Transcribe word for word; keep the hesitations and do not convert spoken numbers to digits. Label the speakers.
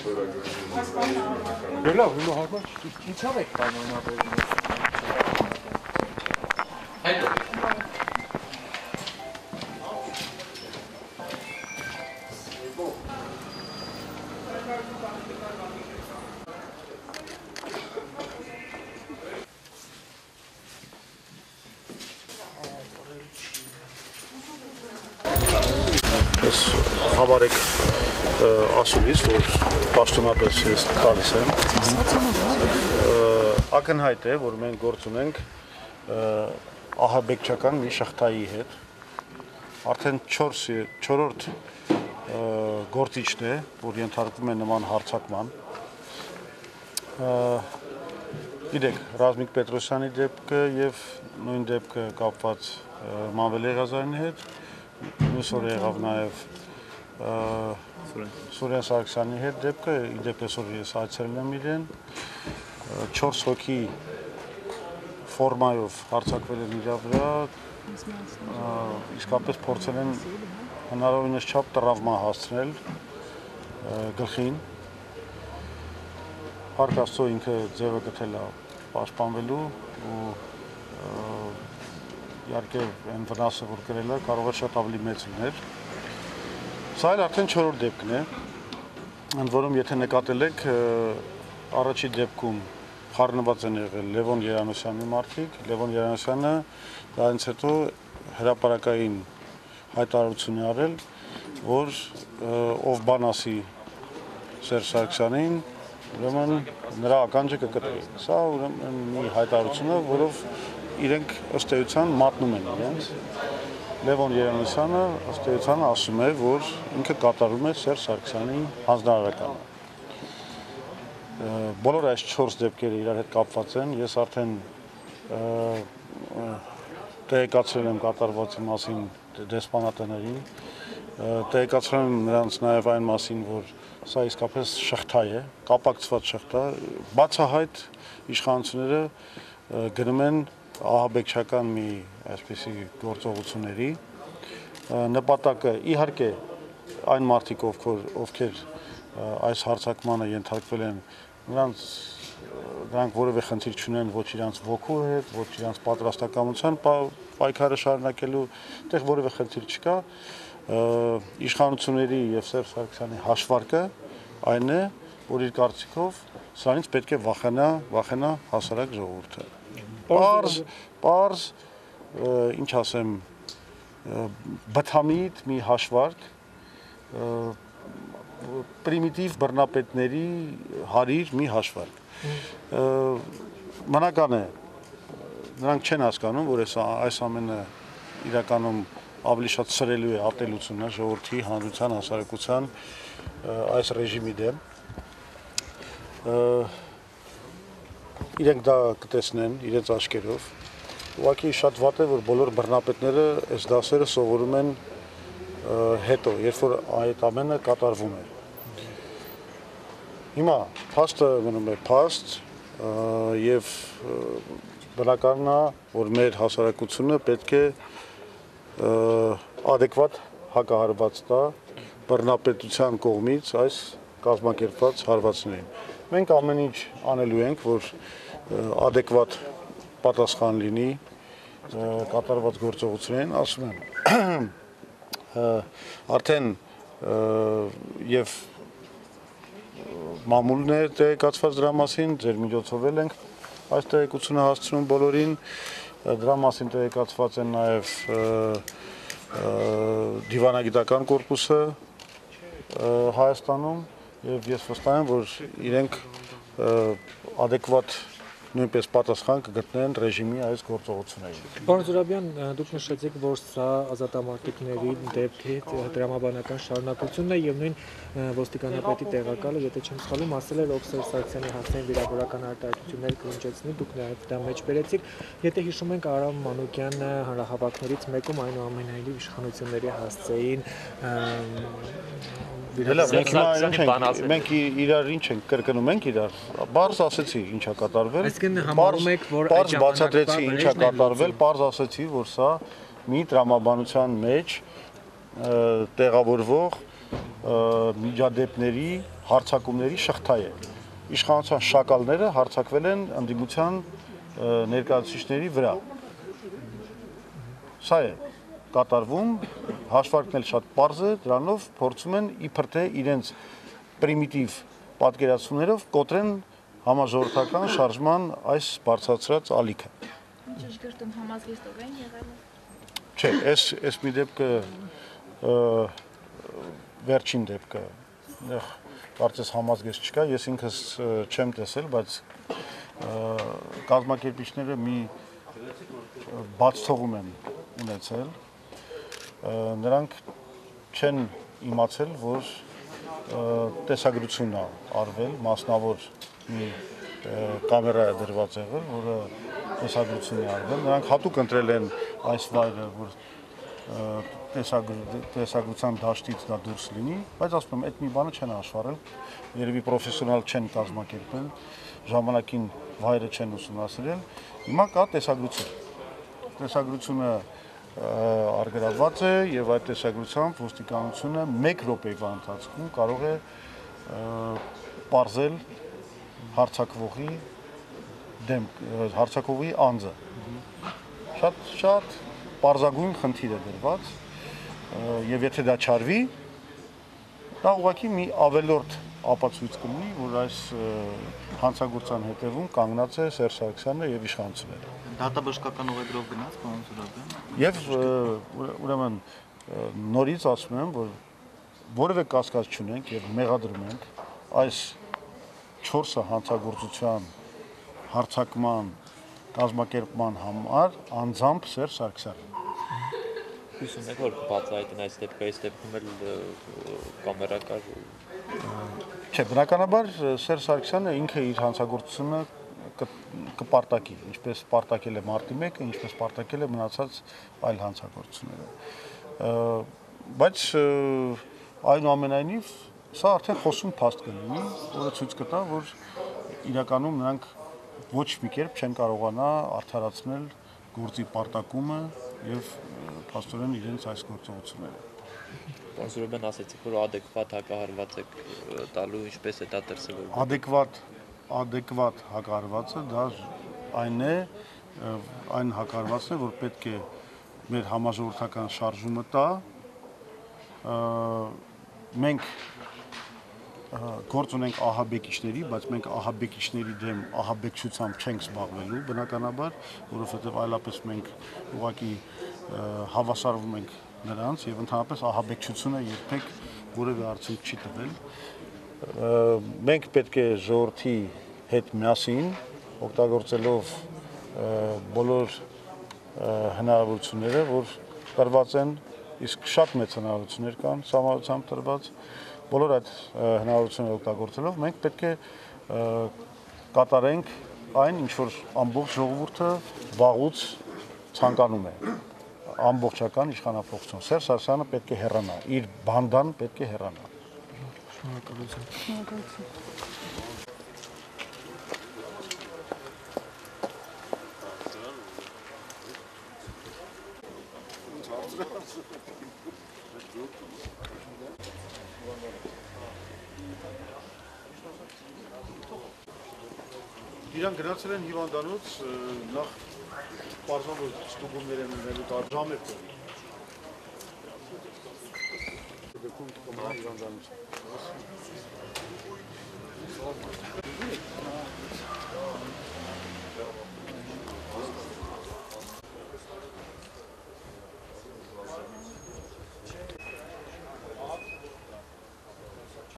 Speaker 1: Լավ, հիմա հարմար ինչա՞վ եք պայմանավորում։
Speaker 2: Հետո
Speaker 3: Հավարեք ասուլից, որ պաշտոնապես ես տալիս եմ, ակնհայտ է, որ մենք գործ ունենք ահաբեկչական մի շղթայի հետ, արդեն չորրորդ գործիչն է, որ ենթարկվում է նման հարձակման, գիտեք, Ռազմիկ Պետրոսյանի դեպքը և նույն դեպքը կապված Մանվել Եղազարյանի հետ, մյուս օր եղավ նաև Սուրեն Սարգսյանի հետ դեպքը, իդեպ այսօր ես այցելել եմ իրեն, չորս հոգի ֆորմայով հարձակվել են իր վրա, իսկապես փորձել են հնարավորինս չափ տրավմա հասցնել գլխին, Փառք Աստծո ինքը ձևը գտել է պաշտպանվելու ու իհարկե այն վնասը, որ կրել է, կարող է շատ ավելի մեծ լինել։ Սա էլ արդեն չորրորդ դեպքն է, ընդ որում եթե նկատել եք, առաջի դեպքում խառնված են եղել Լևոն Երանոսյանի մարդիկ, Լևոն Երանոսյանը դրանից հետո հրապարակային հայտարարություն է արել, որ ով բան ասի Սերժ Սարգսյանին, ուրեմն նրա ականջը կկտրի։ Սա ուրեմն մի հայտարարություն է, որով իրենք ըստ էության մատնում են իրենց։ Լևոն Երանոսյանը ըստ էության ասում է, որ ինքը կատարում է Սերժ Սարգսյանի հանձնարարականը։ Բոլոր այս չորս դեպքերը իրար հետ կապված են, ես արդեն տեղեկացրել եմ կատարվածի մասին դեսպանատներին, տեղեկացրել եմ նրանց նաև այն մասին, որ սա իսկապես շղթա է, կապակցված շղթա, բացահայտ իշխանությունները գնում են ահաբեկչական մի այսպիսի գործողությունների, նպատակը իհարկե այն մարդիկ, ովքեր այս հարձակմանը ենթարկվել են, նրանք որևէ խնդիր չունեն ոչ իրանց ոգու հետ, ոչ իրանց պատրաստակամության պայքարը շարունակելու, այդտեղ որևէ խնդիր չկա, իշխանությունների և Սերժ Սարգսյանի հաշվարկը այն է, որ իր կարծիքով սրանից պետք է վախենա, վախենա հասարակ ժողովուրդը։ Պարզ, պարզ, ինչ ասեմ, բթամիտ մի հաշվարկ, պրիմիտիվ բռնապետների հարիր մի հաշվարկ։ Մնական է, նրանք չեն հասկանում, որ այս ամենը իրականում ավելի շատ սրելու է ատելությունը ժողովրդի, հանրության, հասարակության այս ռեժիմի դեմ։ Իրենք դա կտեսնեն իրենց աչքերով։ Ուղղակի շատ վատ է, որ բոլոր բռնապետները այս դասերը սովորում են հետո, երբ որ այդ ամենը կատարվում է։ Հիմա փաստը մնում է փաստ եւ բնականն է, որ մեր հասարակությունը պետք է adekvat հակահարված տա բռնապետության կողմից այս կազմակերպված հարվածներին։ Մենք ամեն ինչ անելու ենք, որ adekvat պատասխան լինի կատարված գործողություններին, ասում եմ, արդեն եւ մամուլն է տեղեկացված դրա մասին, ձեր միջոցով էլ ենք այս տեղեկությունը հասցնում բոլորին, դրա մասին տեղեկացված են նաեւ դիվանագիտական կորպուսը Հայաստանում եւ ես վստահ եմ, որ իրենք adekvat նույնպես պատասխան կգտնեն ռեժիմի այս գործողություններին։
Speaker 4: Պարոն Զուրաբյան, դուք նշեցիք, որ սա ազատամարտիկների դեպքի դրամաբանական շարունակությունն է եւ նույն ոստիկանապետի տեղակալը, եթե չեմ սխալվում, ասել էր, ով Սերժ Սարգսյանի հասցեն վիրավորական արտահայտություններ կհնչեցնի, դուք նաեւ դա մեջ բերեցիք։ Եթե հիշում ենք, Արամ Մանուկյանը հանրահավաքներից մեկում այնուամենայնիվ իշխանությունների հասցեին
Speaker 3: Մենք իրար ինչ ենք կրկնում ենք իրար, բարձ ասեցի ինչա կատարվել, բարձ բացատրեցի ինչա կատարվել, բարձ ասեցի, որ սա մի տրամաբանության մեջ տեղավորվող միջադեպների հարցակումների շղթա է։ Իշխանության շակալները հարցակվել են ընդդիմության ներկայացուցիչների վրա։ Սա է կատարվում, հաշվարկն էլ շատ պարզ է, դրանով փորձում են իբր թե իրենց պրիմիտիվ պատկերացումներով կոտրեն համաժողովրդական շարժման այս բարձրացրած ալիքը։
Speaker 2: Ճշգրտում համազգեստով են եղել։
Speaker 3: Չէ, այս այս մի դեպքը վերջին դեպքը, այնտեղ կարծես համազգեստ չկա, ես ինքս չեմ տեսել, բայց կազմակերպիչները մի բաց թողում են ունեցել, նրանք չեն իմացել, որ տեսագրությունն է արվել, մասնավոր մի կամերա է դրված եղել, որը տեսագրություն է արվել, նրանք հատուկ ընտրել են այս վայրը, որ տեսագրության դաշտից դա դուրս լինի, բայց ասում եմ, այդ մի բանը չեն հաշվառել, երևի պրոֆեսիոնալ չեն կազմակերպել, ժամանակին վայրը չեն ուսումնասիրել, հիմա կա տեսագրություն, տեսագրությունը արգելված է եւ այդ տեսագրությամբ ոստիկանությունը մեկ րոպեվա ընթացքում կարող է պարզել հարցակվողի դեմ հարցակվողի անձը։ Շատ շատ պարզագույն խնդիր է դրված եւ եթե դա չարվի, դա ուղղակի մի ավելորդ ապացույց կլինի, որ այս հանցագործության հետևում կանգնած է Սերժ Սարգսյանը եւ իշխանությունները։
Speaker 5: Դատաբժշկական ուղեգրով գնաց, պարոն Զուրաբյան։
Speaker 3: Եվ ուրեմն նորից ասում եմ, որ որևէ կասկած չունենք եւ մեղադրում ենք այս չորսը հանցագործության հարցակման կազմակերպման համար անձամբ Սերժ Սարգսյանը։
Speaker 6: Հույսում եք, որ բացահայտեն այս դեպքից դեպքում էլ կամերա կար։
Speaker 3: Չէ, բնականաբար Սերժ Սարգսյանը ինքը իր հանցագործությունը կպարտակի, ինչպես պարտակել է մարտի մեկը, ինչպես պարտակել է մնացած այլ հանցագործությունները։ Բայց այնուամենայնիվ սա արդեն խոսում փաստ կլինի, որը ցույց կտա, որ իրականում նրանք ոչ մի կերպ չեն կարողանա արդարացնել գործի պարտակումը եւ փաստորեն իրենց այս գործողությունները։
Speaker 6: Պարոն Զուրաբյան, ասացիք, որ adekvat հակահարված եք տալու, ինչպես է դա դրսևորվում։
Speaker 3: Adekvat, adekvat հակահարվածը դա այն է, այն հակահարվածն է, որ պետք է մեր համաժողովրդական շարժումը տա, մենք գործ ունենք ահաբեկիչների, բայց մենք ահաբեկիչների դեմ ահաբեկչությամբ չենք զբաղվելու, բնականաբար, որովհետև այլապես մենք ուղղակի հավասարվում ենք նրանց եւ ընդհանրապես ահաբեկչությունը երբեք որևէ արդյունք չի տվել։ Մենք պետք է ժողովրդի հետ միասին օգտագործելով բոլոր հնարավորությունները, որ տրված են, իսկ շատ մեծ հնարավորություններ կան համառությամբ տրված, բոլոր այդ հնարավորությունները օգտագործելով մենք պետք է կատարենք այն, ինչ որ ամբողջ ժողովուրդը վաղուց ցանկանում է, ամբողջական իշխանապողություն։ Սերժ Սարգսյանը պետք է հեռանա, իր բանդան պետք է հեռանա։
Speaker 4: Շնորհակալություն։ Շնորհակալություն։
Speaker 3: Իրան գնացել են հիվանդանոց նախ պարզան, որ ստուգումներ են ունելու ժամ է կողմ։ Դեպքում կոմնա հիվանդանոց։